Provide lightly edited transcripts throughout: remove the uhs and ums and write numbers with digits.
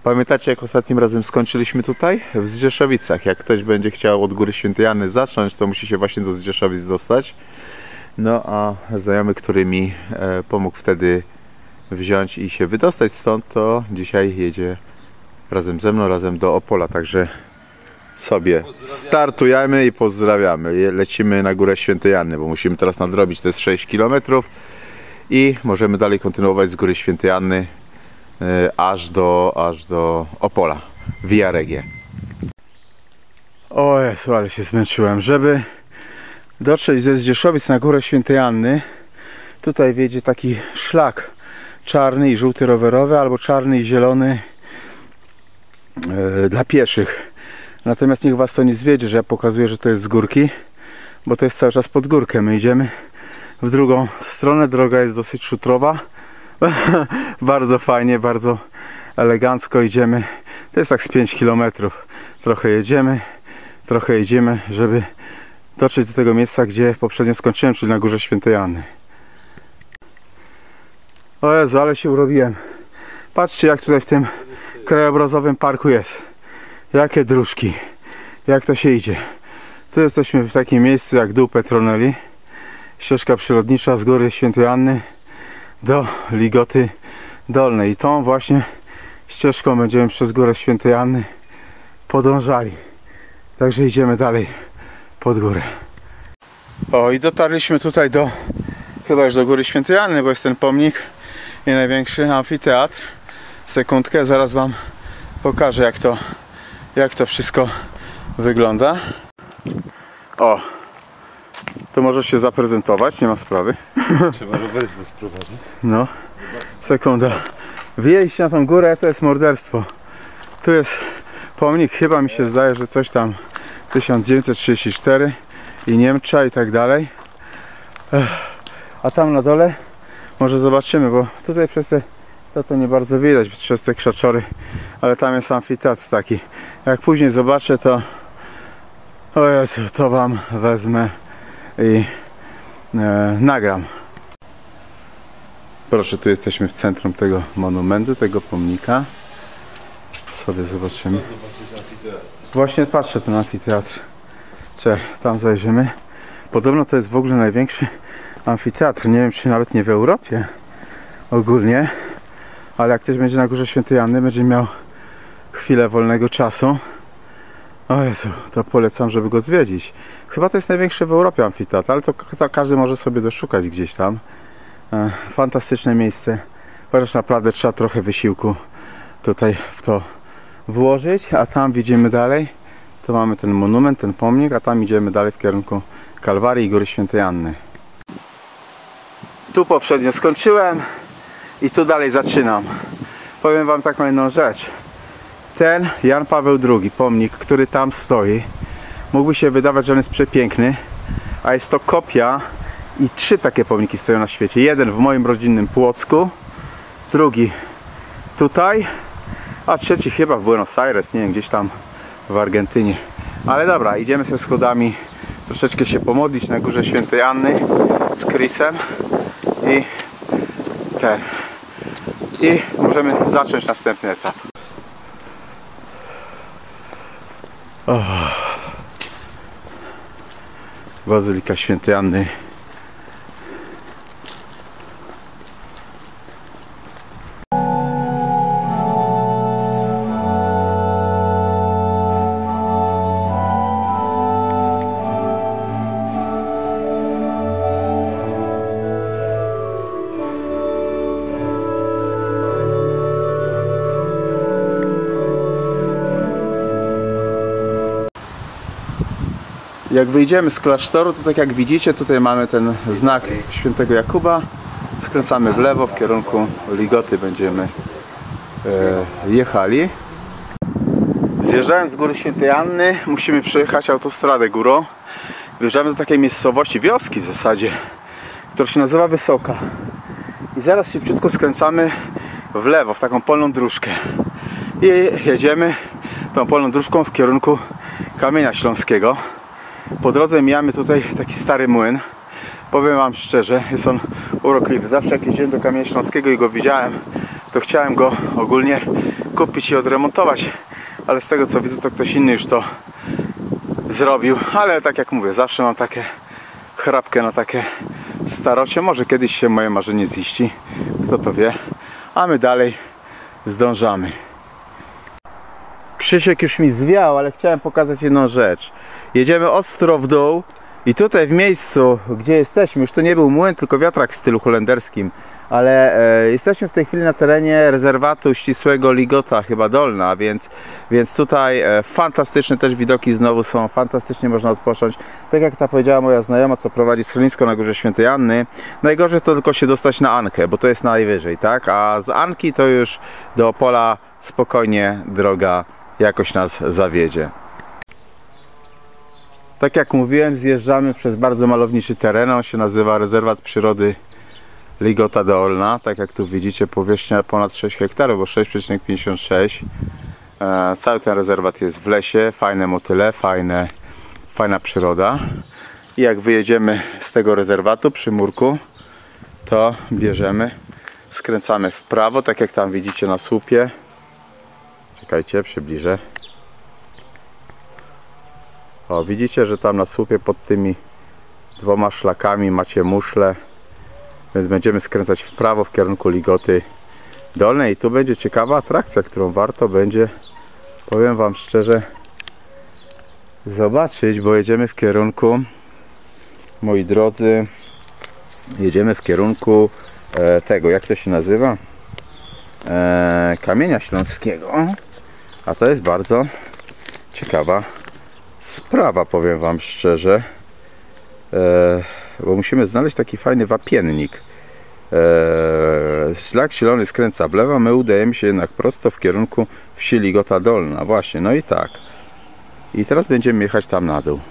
Pamiętacie, jak ostatnim razem skończyliśmy tutaj? W Zdzieszowicach. Jak ktoś będzie chciał od Góry Świętej Anny zacząć, to musi się właśnie do Zdzieszowic dostać. No a znajomy, który mi pomógł wtedy wziąć i się wydostać stąd, to dzisiaj jedzie razem ze mną, razem do Opola. Także sobie startujemy i pozdrawiamy. Lecimy na Górę Świętej Anny, bo musimy teraz nadrobić, to jest 6 km i możemy dalej kontynuować z Góry Świętej Anny aż do Opola, Via Regia. O Jezu, ale się zmęczyłem. Żeby dotrzeć ze Zdzieszowic na Górę Świętej Anny, tutaj wiedzie taki szlak czarny i żółty rowerowy, albo czarny i zielony dla pieszych. Natomiast niech was to nie zwiedzie, że ja pokazuję, że to jest z górki, bo to jest cały czas pod górkę. My idziemy w drugą stronę, droga jest dosyć szutrowa. Bardzo fajnie, bardzo elegancko idziemy. To jest tak z 5 km. Trochę jedziemy, żeby dotrzeć do tego miejsca, gdzie poprzednio skończyłem, czyli na Górze Świętej Anny. O Jezu, ale się urobiłem. Patrzcie, jak tutaj w tym krajobrazowym parku jest. Jakie dróżki, jak to się idzie. Tu jesteśmy w takim miejscu jak Dół Petronelli. Ścieżka przyrodnicza z Góry Świętej Anny do Ligoty Dolnej. I tą właśnie ścieżką będziemy przez Górę Świętej Anny podążali. Także idziemy dalej pod górę. O, i dotarliśmy tutaj chyba już do Góry Świętej Anny, bo jest ten pomnik i największy amfiteatr. Sekundkę, zaraz wam pokażę, jak to wszystko wygląda. O, to możesz się zaprezentować, nie ma sprawy. Trzeba rowery sprowadzić. No, sekunda. Wjeść na tą górę to jest morderstwo. Tu jest pomnik, chyba mi się zdaje, że coś tam 1934 i Niemcza i tak dalej. A tam na dole może zobaczymy, bo tutaj przez to nie bardzo widać przez te krzaczory, ale tam jest amfiteatr taki. Jak później zobaczę, to o Jezu, to wam wezmę i nagram. Proszę, tu jesteśmy w centrum tego monumentu, tego pomnika. Sobie zobaczymy. Właśnie patrzę ten amfiteatr. Tam zajrzymy. Podobno to jest w ogóle największy amfiteatr. Nie wiem, czy nawet nie w Europie ogólnie. Ale jak ktoś będzie na Górze Świętej Anny, będzie miał chwilę wolnego czasu. O Jezu, to polecam, żeby go zwiedzić. Chyba to jest największy w Europie amfiteatr, ale to każdy może sobie doszukać gdzieś tam. Fantastyczne miejsce. Chociaż naprawdę trzeba trochę wysiłku tutaj w to włożyć. A tam widzimy dalej. To mamy ten monument, ten pomnik, a tam idziemy dalej w kierunku Kalwarii i Góry Świętej Anny. Tu poprzednio skończyłem i tu dalej zaczynam. Powiem wam taką jedną rzecz. Ten Jan Paweł II, pomnik, który tam stoi, mógłby się wydawać, że on jest przepiękny, a jest to kopia i 3 takie pomniki stoją na świecie. Jeden w moim rodzinnym Płocku, drugi tutaj, a trzeci chyba w Buenos Aires, nie wiem, gdzieś tam w Argentynie. Ale dobra, idziemy ze schodami troszeczkę się pomodlić na Górze Świętej Anny z Chrisem i możemy zacząć następny etap. Bazylika Świętej Anny. Jak wyjdziemy z klasztoru, to tak jak widzicie, tutaj mamy ten znak Świętego Jakuba. Skręcamy w lewo, w kierunku Ligoty będziemy jechali. Zjeżdżając z Góry Świętej Anny, musimy przejechać autostradę górą. Wjeżdżamy do takiej miejscowości, wioski w zasadzie, która się nazywa Wysoka. I zaraz szybciutko skręcamy w lewo, w taką polną dróżkę. I jedziemy tą polną dróżką w kierunku Kamienia Śląskiego. Po drodze mijamy tutaj taki stary młyn. Powiem wam szczerze, jest on urokliwy. Zawsze jak jeździłem do Kamienia Śląskiego i go widziałem, to chciałem go ogólnie kupić i odremontować, ale z tego co widzę, to ktoś inny już to zrobił, ale tak jak mówię, zawsze mam takie chrapkę na takie starocie. Może kiedyś się moje marzenie ziści, kto to wie, a my dalej zdążamy. Krzysiek już mi zwiał, ale chciałem pokazać jedną rzecz. Jedziemy ostro w dół i tutaj w miejscu, gdzie jesteśmy, już to nie był młyn, tylko wiatrak w stylu holenderskim, ale jesteśmy w tej chwili na terenie rezerwatu ścisłego Ligota, chyba Dolna, więc tutaj fantastyczne też widoki znowu są, fantastycznie można odpocząć. Tak jak ta powiedziała moja znajoma, co prowadzi schronisko na Górze Świętej Anny, najgorzej to tylko się dostać na Ankę, bo to jest najwyżej, tak? A z Anki to już do Opola spokojnie droga jakoś nas zawiedzie. Tak jak mówiłem, zjeżdżamy przez bardzo malowniczy teren, on się nazywa Rezerwat Przyrody Ligota Dolna. Tak jak tu widzicie, powierzchnia ponad 6 hektarów, bo 6,56. Cały ten rezerwat jest w lesie, fajne motyle, fajna przyroda. I jak wyjedziemy z tego rezerwatu przy murku, to bierzemy, skręcamy w prawo, tak jak tam widzicie na słupie. Czekajcie, przybliżę. O, widzicie, że tam na słupie pod tymi dwoma szlakami macie muszle, więc będziemy skręcać w prawo w kierunku Ligoty Dolnej i tu będzie ciekawa atrakcja, którą warto będzie, powiem wam szczerze, zobaczyć, bo jedziemy w kierunku, moi drodzy, jedziemy w kierunku tego, jak to się nazywa? Kamienia Śląskiego, a to jest bardzo ciekawa sprawa, powiem wam szczerze, bo musimy znaleźć taki fajny wapiennik. Szlak zielony skręca w lewo, my udajemy się jednak prosto w kierunku wsi Ligota Dolna, właśnie, no i tak. I teraz będziemy jechać tam na dół.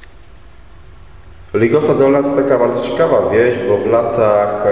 Ligota Dolna to taka bardzo ciekawa wieś, bo w latach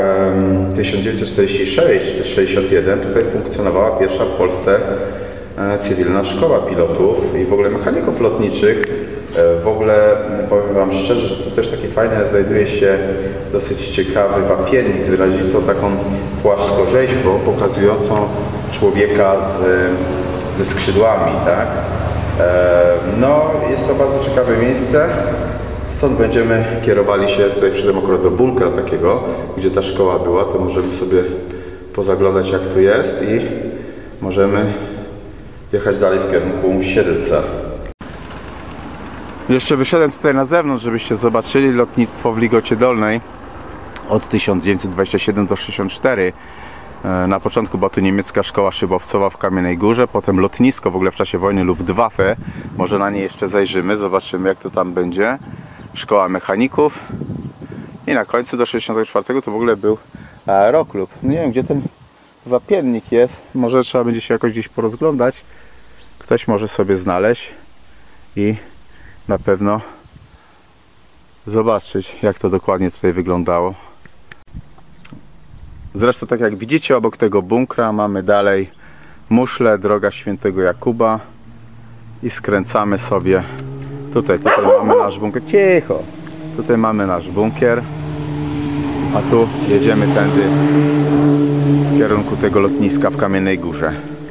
1946-61 tutaj funkcjonowała pierwsza w Polsce cywilna szkoła pilotów i w ogóle mechaników lotniczych. W ogóle powiem wam szczerze, że tu też takie fajne znajduje się dosyć ciekawy wapiennik z wyrazistą taką płaskorzeźbą pokazującą człowieka ze skrzydłami, tak? No, jest to bardzo ciekawe miejsce. Stąd będziemy kierowali się, tutaj przyszedłem akurat do bunkra takiego, gdzie ta szkoła była, to możemy sobie pozaglądać, jak tu jest i możemy jechać dalej w kierunku Siedlca. Jeszcze wyszedłem tutaj na zewnątrz, żebyście zobaczyli lotnictwo w Ligocie Dolnej od 1927 do 1964. Na początku była tu niemiecka szkoła szybowcowa w Kamiennej Górze, potem lotnisko w ogóle w czasie wojny Luftwaffe. Może na nie jeszcze zajrzymy, zobaczymy, jak to tam będzie. Szkoła mechaników i na końcu do 1964 to w ogóle był aeroklub. Nie wiem, gdzie ten wapiennik jest, może trzeba będzie się jakoś gdzieś porozglądać, ktoś może sobie znaleźć i na pewno zobaczyć, jak to dokładnie tutaj wyglądało. Zresztą tak jak widzicie, obok tego bunkra mamy dalej muszle, droga Świętego Jakuba i skręcamy sobie tutaj mamy nasz bunkier. Cicho! Tutaj mamy nasz bunkier, a tu jedziemy tędy w kierunku tego lotniska w Kamiennej Górze.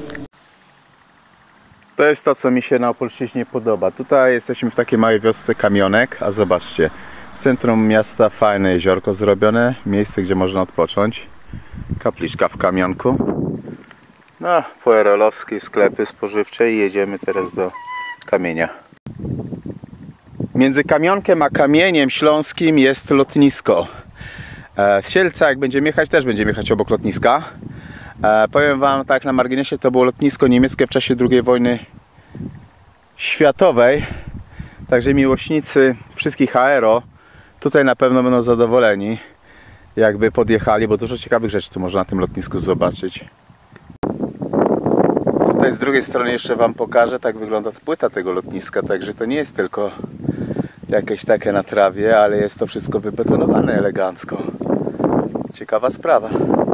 To jest to, co mi się na Opolszczyźnie podoba. Tutaj jesteśmy w takiej małej wiosce Kamionek, a zobaczcie, w centrum miasta fajne jeziorko zrobione, miejsce, gdzie można odpocząć. Kapliczka w Kamionku. No, PRL-owskie sklepy spożywcze i jedziemy teraz do Kamienia. Między Kamionkiem a Kamieniem Śląskim jest lotnisko. Z Siedlca, jak będziemy jechać, też będziemy jechać obok lotniska. Powiem wam tak na marginesie, to było lotnisko niemieckie w czasie II wojny światowej. Także miłośnicy wszystkich aero tutaj na pewno będą zadowoleni, jakby podjechali, bo dużo ciekawych rzeczy tu można na tym lotnisku zobaczyć. Tutaj z drugiej strony jeszcze wam pokażę, tak wygląda płyta tego lotniska, także to nie jest tylko jakieś takie na trawie, ale jest to wszystko wybetonowane elegancko. Ciekawa sprawa.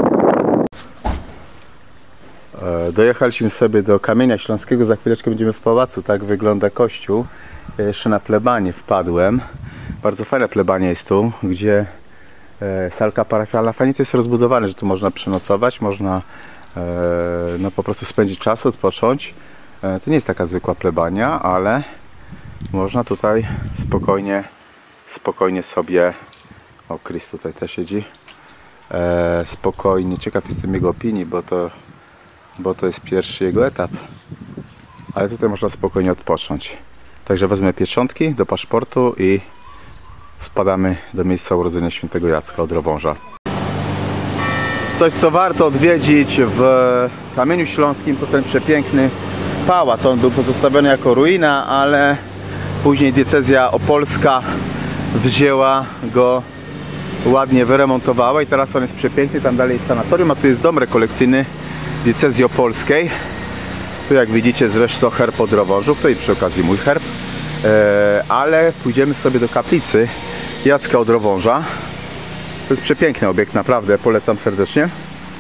Dojechaliśmy sobie do Kamienia Śląskiego, za chwileczkę będziemy w pałacu, tak wygląda kościół. Ja jeszcze na plebanię wpadłem. Bardzo fajne plebanie jest tu, gdzie salka parafialna. Fajnie to jest rozbudowane, że tu można przenocować, można no po prostu spędzić czas, odpocząć. To nie jest taka zwykła plebania, ale można tutaj spokojnie sobie... O, Chris tutaj też siedzi. Spokojnie, ciekaw jestem jego opinii, bo to jest pierwszy jego etap. Ale tutaj można spokojnie odpocząć. Także wezmę pieczątki do paszportu i spadamy do miejsca urodzenia świętego Jacka od Rowąża. Coś, co warto odwiedzić w Kamieniu Śląskim, to ten przepiękny pałac. On był pozostawiony jako ruina, ale później diecezja opolska wzięła go, ładnie wyremontowała i teraz on jest przepiękny. Tam dalej jest sanatorium, a tu jest dom rekolekcyjny diecezji opolskiej. Tu jak widzicie zresztą herb od Rowążów, to i przy okazji mój herb. Ale pójdziemy sobie do kaplicy Jacka od Rowąża. To jest przepiękny obiekt, naprawdę, polecam serdecznie.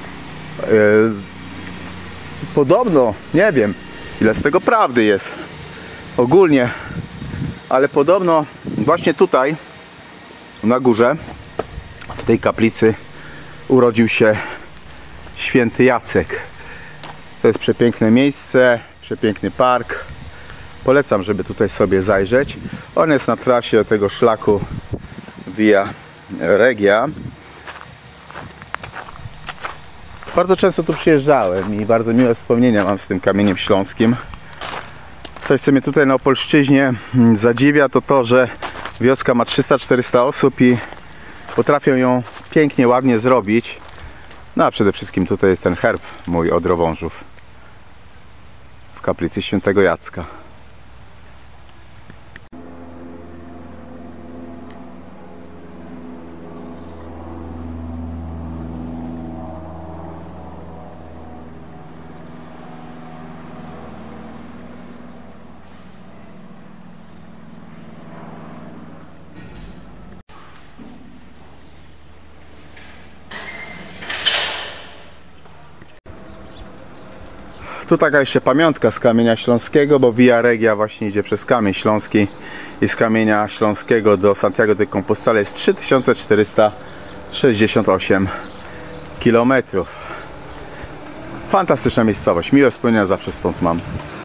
Podobno, nie wiem ile z tego prawdy jest ogólnie, ale podobno właśnie tutaj na górze, w tej kaplicy, urodził się święty Jacek. To jest przepiękne miejsce, przepiękny park. Polecam, żeby tutaj sobie zajrzeć. On jest na trasie tego szlaku Via Regia. Bardzo często tu przyjeżdżałem i bardzo miłe wspomnienia mam z tym Kamieniem Śląskim. Coś, co mnie tutaj na Opolszczyźnie zadziwia, to to, że wioska ma 300-400 osób i potrafią ją pięknie, ładnie zrobić. No a przede wszystkim tutaj jest ten herb mój od Rowążów w kaplicy świętego Jacka. Tu taka jeszcze pamiątka z Kamienia Śląskiego, bo Via Regia właśnie idzie przez Kamień Śląski i z Kamienia Śląskiego do Santiago de Compostela jest 3468 km. Fantastyczna miejscowość, miłe wspomnienia zawsze stąd mam.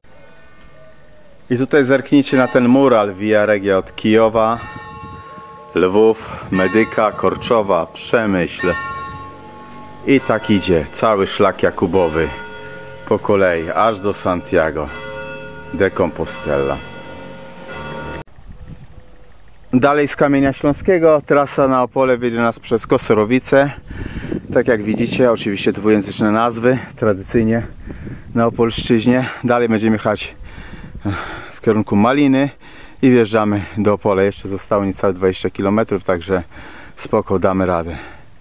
I tutaj zerknijcie na ten mural Via Regia od Kijowa, Lwów, Medyka, Korczowa, Przemyśl. I tak idzie cały szlak Jakubowy po kolei, aż do Santiago de Compostela. Dalej z Kamienia Śląskiego trasa na Opole wiedzie nas przez Kosorowice. Tak jak widzicie, oczywiście dwujęzyczne nazwy, tradycyjnie na Opolszczyźnie. Dalej będziemy jechać w kierunku Maliny i wjeżdżamy do Opola. Jeszcze zostało niecałe 20 km, także spoko, damy radę.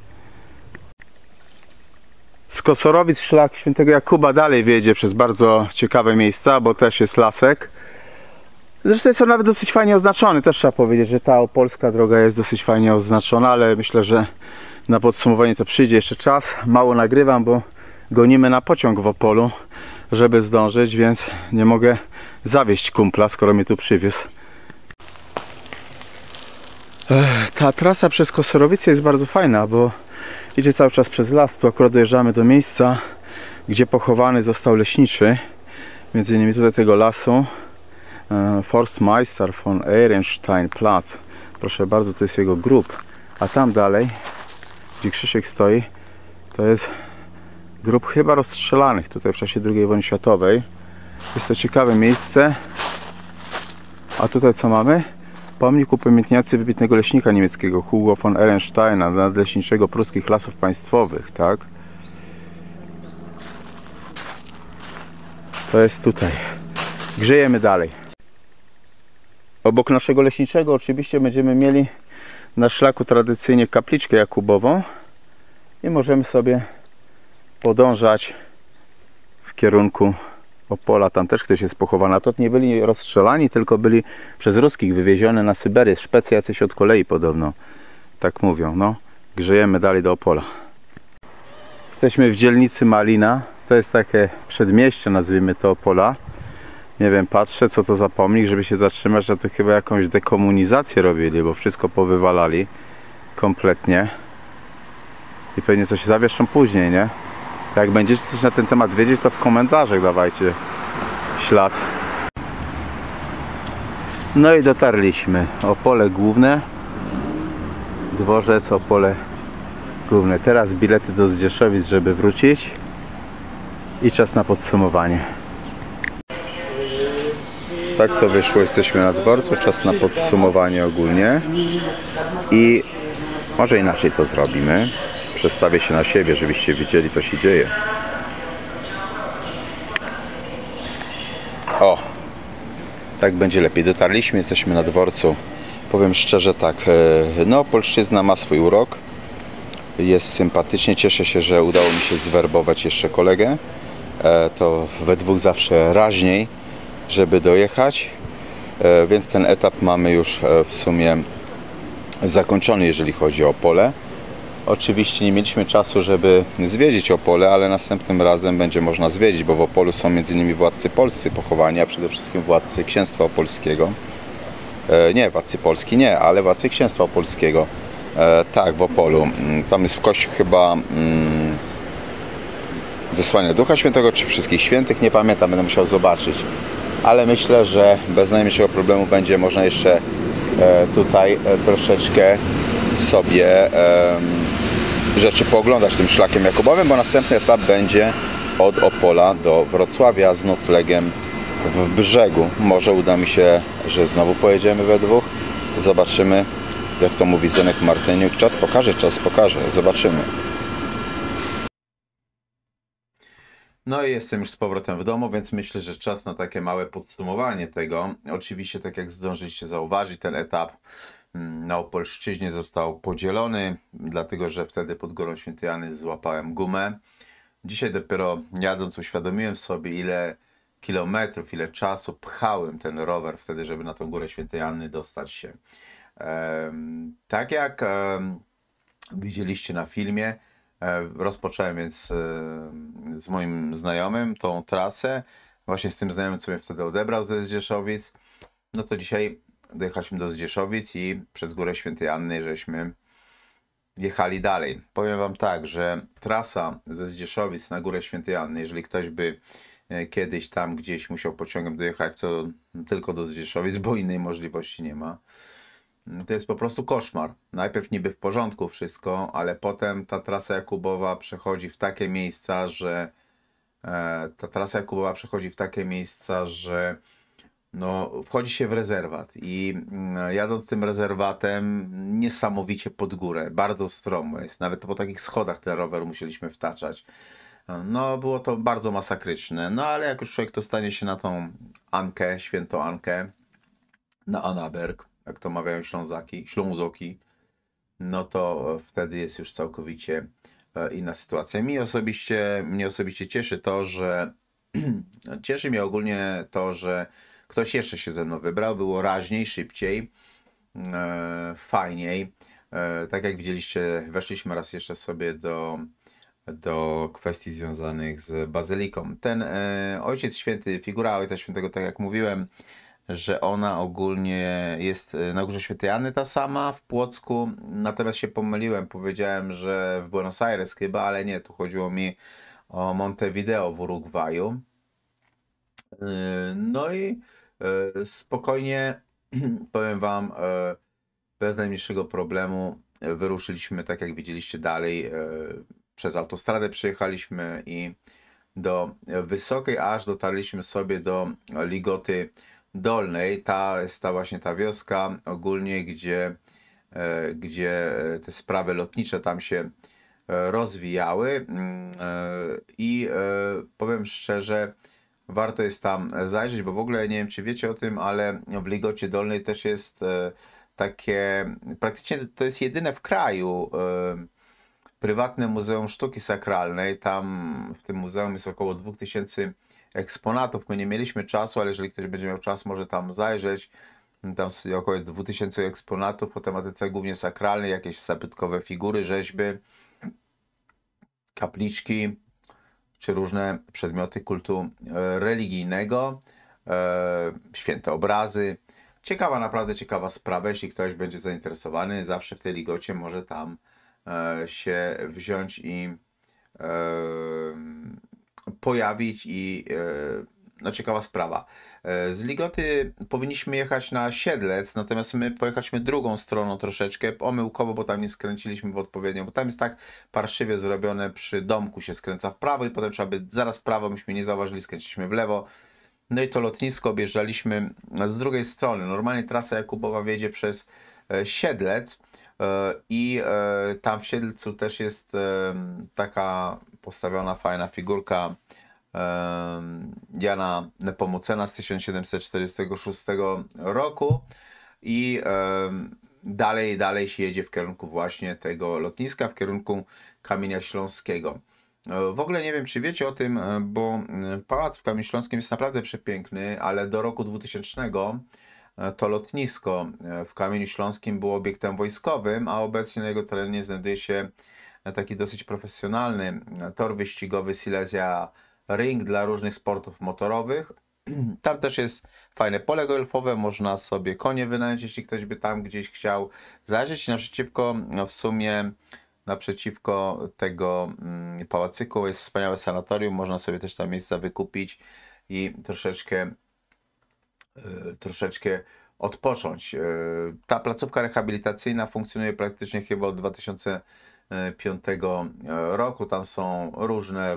Z Kosorowic szlak świętego Jakuba dalej wiedzie przez bardzo ciekawe miejsca, bo też jest lasek. Zresztą jest on nawet dosyć fajnie oznaczony. Też trzeba powiedzieć, że ta opolska droga jest dosyć fajnie oznaczona, ale myślę, że na podsumowanie to przyjdzie jeszcze czas. Mało nagrywam, bo gonimy na pociąg w Opolu, żeby zdążyć, więc nie mogę zawieźć kumpla, skoro mnie tu przywiózł. Ta trasa przez Kosorowice jest bardzo fajna, bo idzie cały czas przez las. Tu akurat dojeżdżamy do miejsca, gdzie pochowany został leśniczy, między innymi tutaj tego lasu, Forstmeister von Ehrensteinplatz. Proszę bardzo, to jest jego grób. A tam dalej, gdzie Krzysiek stoi, to jest grób chyba rozstrzelanych tutaj w czasie II wojny światowej. Jest to ciekawe miejsce. A tutaj co mamy? Pomnik upamiętniający wybitnego leśnika niemieckiego Hugo von Ehrensteina, nadleśniczego pruskich lasów państwowych, tak? To jest tutaj. Grzejemy dalej. Obok naszego leśniczego oczywiście będziemy mieli na szlaku tradycyjnie kapliczkę jakubową i możemy sobie podążać w kierunku Opola. Tam też ktoś jest pochowany. A to nie byli rozstrzelani, tylko byli przez ruskich wywiezione na Syberię. Szpecy jacyś od kolei podobno. Tak mówią. No, grzejemy dalej do Opola. Jesteśmy w dzielnicy Malina. To jest takie przedmieście, nazwijmy to, Opola. Nie wiem, patrzę co to za pomnik, żeby się zatrzymać, że to chyba jakąś dekomunizację robili, bo wszystko powywalali kompletnie. I pewnie coś zawieszą później, nie? Jak będziecie coś na ten temat wiedzieć, to w komentarzach dawajcie ślad. No i dotarliśmy. Opole Główne. Dworzec Opole Główne. Teraz bilety do Zdzieszowic, żeby wrócić. I czas na podsumowanie. Tak to wyszło. Jesteśmy na dworcu. Czas na podsumowanie ogólnie. I może inaczej to zrobimy. Przestawię się na siebie, żebyście widzieli, co się dzieje. O! Tak będzie lepiej. Dotarliśmy, jesteśmy na dworcu. Powiem szczerze tak, no Opolszczyzna ma swój urok. Jest sympatycznie. Cieszę się, że udało mi się zwerbować jeszcze kolegę. To we dwóch zawsze raźniej, żeby dojechać. Więc ten etap mamy już w sumie zakończony, jeżeli chodzi o Opole. Oczywiście nie mieliśmy czasu, żeby zwiedzić Opole, ale następnym razem będzie można zwiedzić, bo w Opolu są m.in. władcy polscy pochowani, a przede wszystkim władcy Księstwa Opolskiego. Nie, władcy Polski nie, ale władcy Księstwa Opolskiego. Tak, w Opolu. Tam jest w kościół chyba Zesłanie Ducha Świętego, czy Wszystkich Świętych, nie pamiętam, będę musiał zobaczyć. Ale myślę, że bez najmniejszego problemu będzie można jeszcze tutaj troszeczkę sobie rzeczy pooglądać tym szlakiem jakobowym, bo następny etap będzie od Opola do Wrocławia z noclegiem w Brzegu. Może uda mi się, że znowu pojedziemy we dwóch. Zobaczymy, jak to mówi Zenek Martyniuk. Czas pokaże. Zobaczymy. No i jestem już z powrotem w domu, więc myślę, że czas na takie małe podsumowanie tego. Oczywiście, tak jak zdążyliście zauważyć, ten etap na Opolszczyźnie został podzielony, dlatego że wtedy pod Górą Świętej Anny złapałem gumę. Dzisiaj dopiero jadąc uświadomiłem sobie, ile kilometrów, ile czasu pchałem ten rower wtedy, żeby na tą Górę Świętej Anny dostać się. Tak jak widzieliście na filmie, rozpocząłem więc z moim znajomym tą trasę. Właśnie z tym znajomym, co mnie wtedy odebrał ze Zdzieszowic. No to dzisiaj dojechaliśmy do Zdzieszowic i przez Górę Świętej Anny żeśmy jechali dalej. Powiem wam tak, że trasa ze Zdzieszowic na Górę Świętej Anny, jeżeli ktoś by kiedyś tam gdzieś musiał pociągiem dojechać, to tylko do Zdzieszowic, bo innej możliwości nie ma. To jest po prostu koszmar. Najpierw niby w porządku wszystko, ale potem ta trasa Jakubowa przechodzi w takie miejsca, że no, wchodzi się w rezerwat i jadąc tym rezerwatem niesamowicie pod górę, bardzo stromo jest, nawet po takich schodach ten rower musieliśmy wtaczać. No, było to bardzo masakryczne, no ale jak już człowiek dostanie się na tą Ankę, świętą Ankę, na Annaberg, jak to mawiają Ślązoki, no to wtedy jest już całkowicie inna sytuacja. Mnie osobiście cieszy to, że cieszy mnie ogólnie to, że ktoś jeszcze się ze mną wybrał, było raźniej, szybciej, fajniej. Tak jak widzieliście, weszliśmy raz jeszcze sobie do kwestii związanych z bazyliką. Ten Ojciec Święty, figura Ojca Świętego, tak jak mówiłem, że ona ogólnie jest na Górze Świętej Anny ta sama, w Płocku, natomiast się pomyliłem, powiedziałem, że w Buenos Aires chyba, ale nie, tu chodziło mi o Montevideo w Urugwaju. No i spokojnie, powiem wam, bez najmniejszego problemu wyruszyliśmy, tak jak widzieliście, dalej przez autostradę przyjechaliśmy i do Wysokiej, aż dotarliśmy sobie do Ligoty Dolnej. Jest właśnie ta wioska ogólnie, gdzie te sprawy lotnicze tam się rozwijały i powiem szczerze, warto jest tam zajrzeć, bo w ogóle nie wiem, czy wiecie o tym, ale w Ligocie Dolnej też jest takie, praktycznie to jest jedyne w kraju prywatne Muzeum Sztuki Sakralnej. Tam w tym muzeum jest około 2000 eksponatów. My nie mieliśmy czasu, ale jeżeli ktoś będzie miał czas, może tam zajrzeć. Tam jest około 2000 eksponatów po tematyce głównie sakralnej, jakieś zabytkowe figury, rzeźby, kapliczki, czy różne przedmioty kultu religijnego, święte obrazy. Ciekawa, naprawdę ciekawa sprawa, jeśli ktoś będzie zainteresowany, zawsze w tej Ligocie może tam się wziąć i pojawić i no ciekawa sprawa. Z Ligoty powinniśmy jechać na Siedlec, natomiast my pojechaliśmy drugą stroną troszeczkę, pomyłkowo, bo tam nie skręciliśmy w odpowiednią, bo tam jest tak parszywie zrobione, przy domku się skręca w prawo i potem trzeba by zaraz w prawo, myśmy nie zauważyli, skręciliśmy w lewo. No i to lotnisko objeżdżaliśmy z drugiej strony. Normalnie trasa Jakubowa wiedzie przez Siedlec i tam w Siedlcu też jest taka postawiona fajna figurka Jana Nepomucena z 1746 roku i dalej się jedzie w kierunku właśnie tego lotniska, w kierunku Kamienia Śląskiego. W ogóle nie wiem, czy wiecie o tym, bo pałac w Kamieniu Śląskim jest naprawdę przepiękny, ale do roku 2000 to lotnisko w Kamieniu Śląskim było obiektem wojskowym, a obecnie na jego terenie znajduje się taki dosyć profesjonalny tor wyścigowy Silesia Ring dla różnych sportów motorowych. Tam też jest fajne pole golfowe, można sobie konie wynająć, jeśli ktoś by tam gdzieś chciał zajrzeć. Naprzeciwko, w sumie naprzeciwko tego pałacyku jest wspaniałe sanatorium, można sobie też tam miejsca wykupić i troszeczkę odpocząć. Ta placówka rehabilitacyjna funkcjonuje praktycznie chyba od 2005 roku. Tam są różne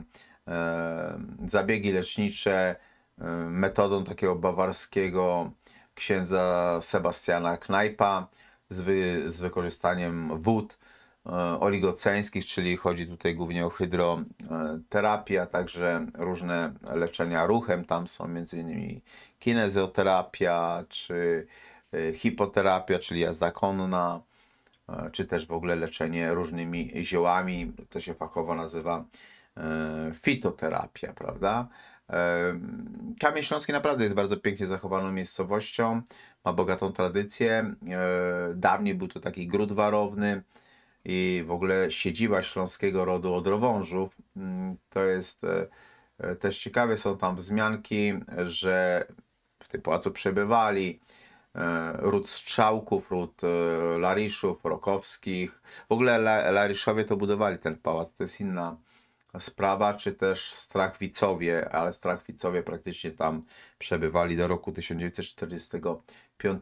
zabiegi lecznicze metodą takiego bawarskiego księdza Sebastiana Knajpa z wykorzystaniem wód oligoceńskich, czyli chodzi tutaj głównie o hydroterapię, a także różne leczenia ruchem. Tam są m.in. kinezjoterapia, czy hipoterapia, czyli jazda konna, czy też w ogóle leczenie różnymi ziołami. To się fachowo nazywa fitoterapia, prawda? Kamień Śląski naprawdę jest bardzo pięknie zachowaną miejscowością, ma bogatą tradycję. Dawniej był to taki gród warowny i w ogóle siedziba śląskiego rodu Odrowążów. To jest też ciekawe, są tam wzmianki, że w tym pałacu przebywali ród Strzałków, ród Lariszów, Rokowskich. W ogóle Lariszowie to budowali ten pałac, to jest inna sprawa, czy też Strachwicowie, ale Strachwicowie praktycznie tam przebywali do roku 1945.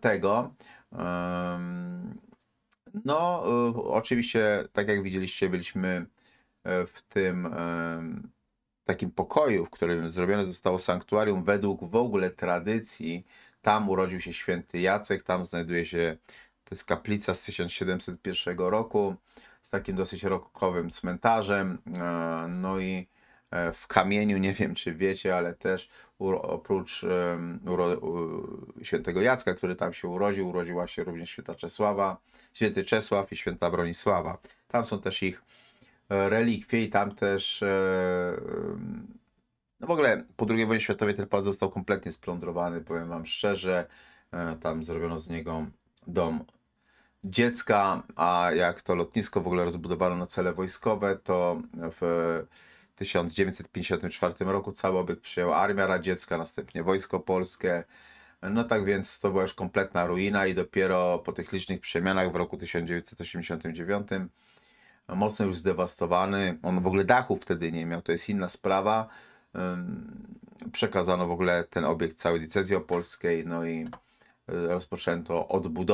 No, oczywiście, tak jak widzieliście, byliśmy w tym takim pokoju, w którym zrobione zostało sanktuarium według w ogóle tradycji. Tam urodził się święty Jacek, tam znajduje się, to jest kaplica z 1701 roku, z takim dosyć rokokowym cmentarzem. No i w kamieniu, nie wiem czy wiecie, ale też oprócz świętego Jacka, który tam się urodził, urodziła się również święty Czesław i święta Bronisława. Tam są też ich relikwie i tam też no w ogóle po II wojnie światowej ten pałac został kompletnie splądrowany, powiem wam szczerze. Tam zrobiono z niego dom dziecka, a jak to lotnisko w ogóle rozbudowano na cele wojskowe, to w 1954 roku cały obiekt przyjęła Armia Radziecka, następnie Wojsko Polskie. No tak więc to była już kompletna ruina i dopiero po tych licznych przemianach w roku 1989, mocno już zdewastowany, on w ogóle dachu wtedy nie miał, to jest inna sprawa, przekazano w ogóle ten obiekt całej diecezji opolskiej, no i rozpoczęto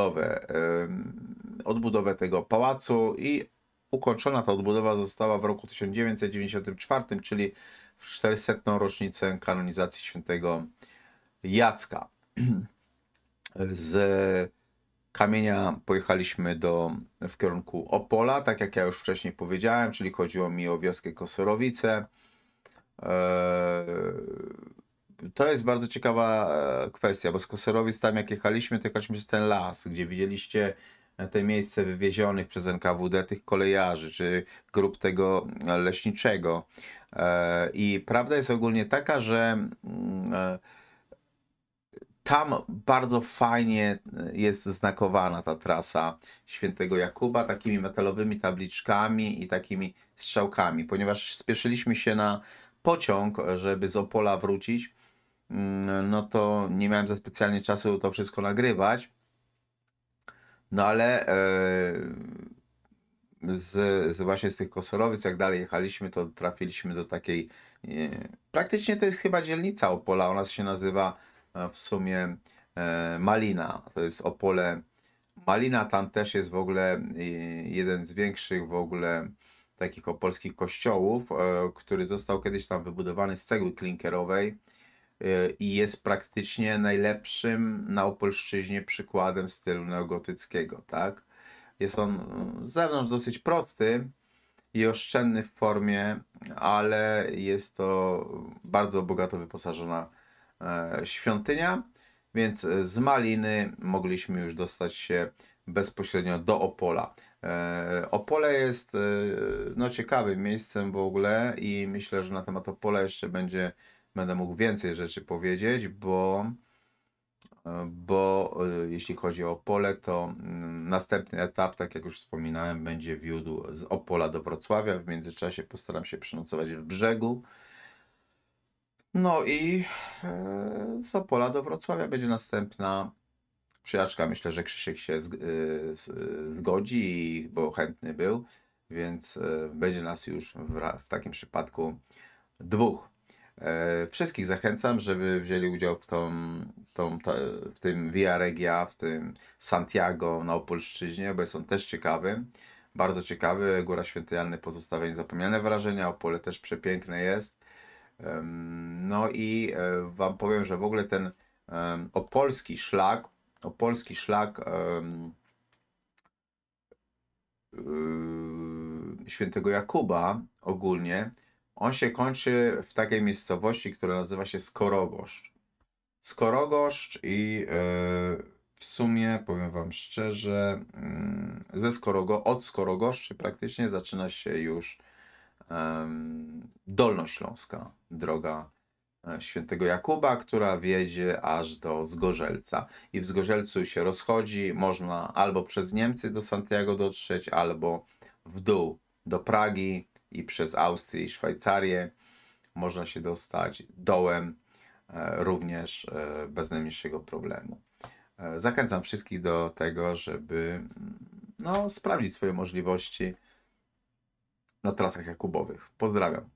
odbudowę tego pałacu i ukończona ta odbudowa została w roku 1994, czyli w 400. rocznicę kanonizacji świętego Jacka. Z Kamienia pojechaliśmy w kierunku Opola, tak jak ja już wcześniej powiedziałem, czyli chodziło mi o wioskę Kosorowice. To jest bardzo ciekawa kwestia, bo z Kosorowic tam jak jechaliśmy, to jechaliśmy przez ten las, gdzie widzieliście te miejsce wywiezionych przez NKWD tych kolejarzy, czy grup tego leśniczego. I prawda jest ogólnie taka, że tam bardzo fajnie jest znakowana ta trasa Świętego Jakuba takimi metalowymi tabliczkami i takimi strzałkami, ponieważ spieszyliśmy się na pociąg, żeby z Opola wrócić, no to nie miałem za specjalnie czasu to wszystko nagrywać, no ale właśnie z tych Kosorowic, jak dalej jechaliśmy, to trafiliśmy do takiej, praktycznie to jest chyba dzielnica Opola, ona się nazywa w sumie Malina, to jest Opole Malina, tam też jest w ogóle jeden z większych w ogóle takich opolskich kościołów, który został kiedyś tam wybudowany z cegły klinkerowej i jest praktycznie najlepszym na Opolszczyźnie przykładem stylu neogotyckiego, tak? Jest on z zewnątrz dosyć prosty i oszczędny w formie, ale jest to bardzo bogato wyposażona świątynia, więc z Maliny mogliśmy już dostać się bezpośrednio do Opola. Opole jest no, ciekawym miejscem w ogóle i myślę, że na temat Opola jeszcze będę mógł więcej rzeczy powiedzieć, bo jeśli chodzi o Opole, to następny etap, tak jak już wspominałem, będzie wiódł z Opola do Wrocławia. W międzyczasie postaram się przenocować w Brzegu. No i z Opola do Wrocławia będzie następna przyjażdżka. Myślę, że Krzysiek się zgodzi, bo chętny był, więc będzie nas już w takim przypadku dwóch. Wszystkich zachęcam, żeby wzięli udział w tym Via Regia, w tym Santiago na Opolszczyźnie, bo jest on też ciekawy, bardzo ciekawy. Góra Święty Janny pozostawia niezapomniane wrażenia, Opole też przepiękne jest. No i wam powiem, że w ogóle ten opolski szlak Świętego Jakuba ogólnie, on się kończy w takiej miejscowości, która nazywa się Skorogoszcz. Skorogoszcz i w sumie, powiem wam szczerze, od Skorogoszczy praktycznie zaczyna się już dolnośląska droga Świętego Jakuba, która wiedzie aż do Zgorzelca. I w Zgorzelcu się rozchodzi, można albo przez Niemcy do Santiago dotrzeć, albo w dół do Pragi i przez Austrię i Szwajcarię można się dostać dołem również bez najmniejszego problemu. Zachęcam wszystkich do tego, żeby no, sprawdzić swoje możliwości na trasach jakubowych. Pozdrawiam.